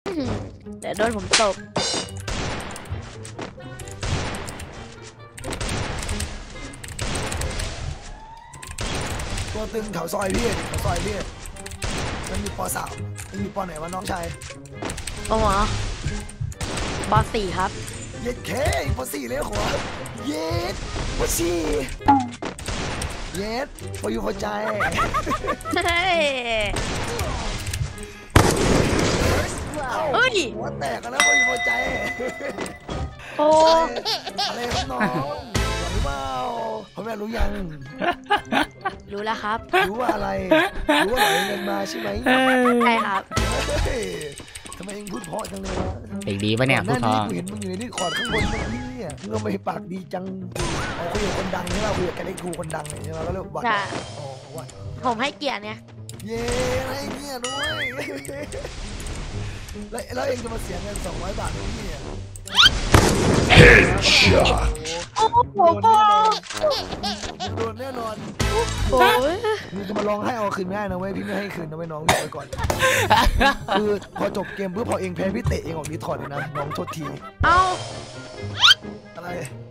เดี๋ยวโดนผมตบตัวตึงแถวซอยพี่แถวซอยพี่มันมีป.3มันมีป.ไหนวะน้องชายโอ้โหป.4ครับเย็ดเคป.4เลยหัวเย็ดป.4เย็ดพออยู่พอใจเฮ้ยหัวแตกกันแล้วพออยู่พอใจโอ้อะไรครับน้องหรือเปล่าพ่อแม่รู้ยังรู้แล้วครับรู้ว่าอะไรรู้ว่าไหลเงินมาใช่ไหมใช่ครับทำไมเองพูดเพราะจังเลยวะเด็กดีปะเนี่ยพูดเพราะเห็นมึงอยู่ในนี่ขอดข้างบนเมื่อกี้เนี่ยมึงก็ไม่ปากดีจังเอาคุยกับคนดังใช่ไหมคุยกับแกได้ครูคนดังใช่ไหมก็เรียกว่าอ๋อวัดผมให้เกียรติเนี่ยเย้อะไรเงี้ยด้วยแล้วเองจะมาเสียเงิน200 บาทด้วยพี่เนี่ยโอ้โหโดนแน่นอนโอ้ยมึงจะมาลองให้เอาคืนไม่ได้นะเว้ยพี่ไม่ให้คืนนะเว้ยน้องพี่ไว้ก่อนคือพอจบเกมเพื่อพอเองแพ้พี่เตะเองออกนี้ถอดเลยนะน้องโทษทีเอาอะไร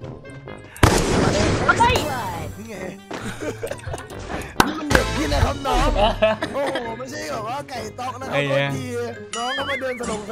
นี่ไงมันเด็กพี่นะครับน้องโอ้โหไม่ใช่แบบว่าไก่ต๊อกนะครับโทษทีน้องก็มาเดินสนุก